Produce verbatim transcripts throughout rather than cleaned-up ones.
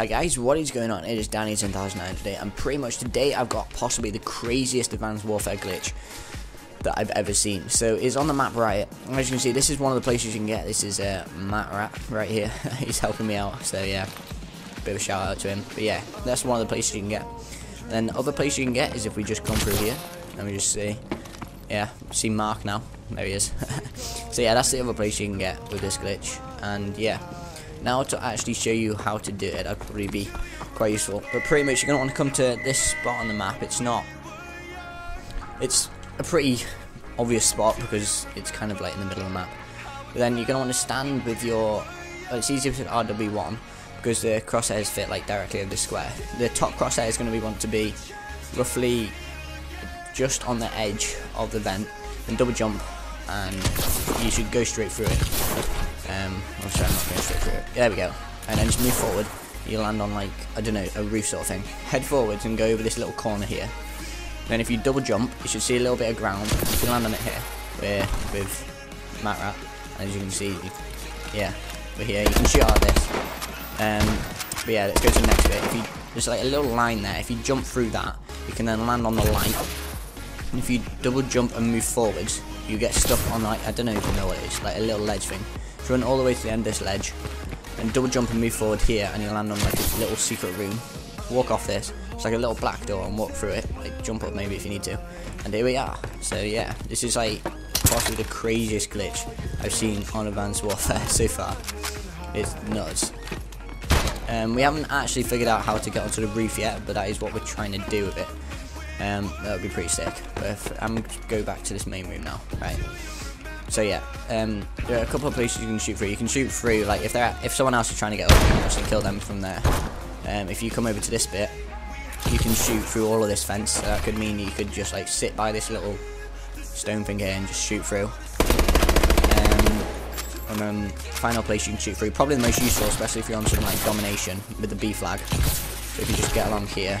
Hi guys, what is going on? It is Danny ten thousand nine today, and pretty much today I've got possibly the craziest Advanced Warfare glitch that I've ever seen. So it's on the map Riot. As you can see, this is one of the places you can get. This is uh, Matt Rat right here. He's helping me out, so yeah, bit of a shout out to him. But yeah, that's one of the places you can get. Then the other place you can get is if we just come through here. Let me just see. Yeah, see Mark now. There he is. So yeah, that's the other place you can get with this glitch. And yeah, now to actually show you how to do it, that'd probably be quite useful. But pretty much you're going to want to come to this spot on the map. It's not, it's a pretty obvious spot because it's kind of like in the middle of the map. But then you're going to want to stand with your, well, it's easier with R W one because the crosshairs fit like directly over the square. The top crosshair is going to be want to be roughly just on the edge of the vent, and double jump, and you should go straight through it. Um, I'm sorry, I'm not going straight through it. There we go. And then just move forward. You land on like, I don't know, a roof sort of thing. Head forwards and go over this little corner here. Then if you double jump, you should see a little bit of ground. You can land on it here, where with Matt Rat. As you can see, you, yeah, we're here. You can shoot out this. Um, but yeah, let's go to the next bit. If you, there's like a little line there. If you jump through that, you can then land on the line. And if you double jump and move forwards, you get stuck on like, I don't know if you know what it is, like a little ledge thing. So run all the way to the end of this ledge, and double jump and move forward here, and you land on like a little secret room. Walk off this. It's like a little black door, and walk through it. Like jump up maybe if you need to. And here we are. So yeah, this is like possibly the craziest glitch I've seen on Advanced Warfare so far. It's nuts. Um, we haven't actually figured out how to get onto the roof yet, but that is what we're trying to do with it. Um, that would be pretty sick. But if, I'm going to go back to this main room now, right? So yeah, um, there are a couple of places you can shoot through. You can shoot through, like if they're if someone else is trying to get up, you can actually kill them from there. Um, if you come over to this bit, you can shoot through all of this fence. So that could mean you could just like sit by this little stone thing here and just shoot through. Um, and then final place you can shoot through, probably the most useful, especially if you're on something like domination with the B flag. So if you just get along here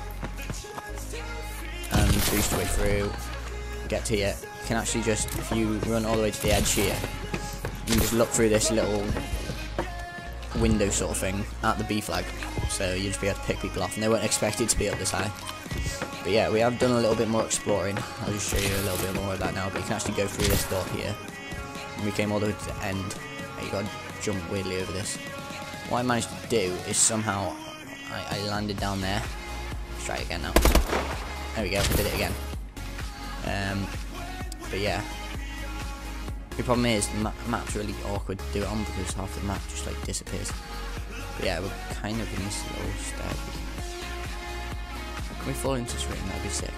and boost your way through, get to here. You can actually just, if you run all the way to the edge here, you can just look through this little window sort of thing at the B flag, so you'll just be able to pick people off, and they won't expect it to be up this high. But yeah, we have done a little bit more exploring. I'll just show you a little bit more of that now, but you can actually go through this door here, and we came all the way to the end, and you got to jump weirdly over this. What I managed to do is somehow, I, I landed down there. Let's try it again now. There we go, I did it again. Um, But yeah, the problem is the ma map's really awkward to do it on because half the map just like disappears. But yeah, we're kind of in this little step. Can we fall into this room? That'd be sick.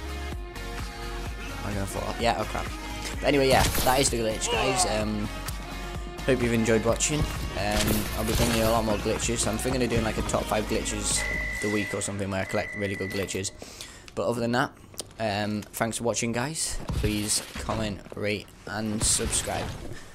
I'm gonna fall off. Yeah, oh crap. But anyway, yeah, that is the glitch, guys. Um, hope you've enjoyed watching. Um, I'll be bringing you a lot more glitches. I'm thinking of doing like a top five glitches of the week or something where I collect really good glitches. But other than that, um, thanks for watching, guys. Please comment, rate, and subscribe.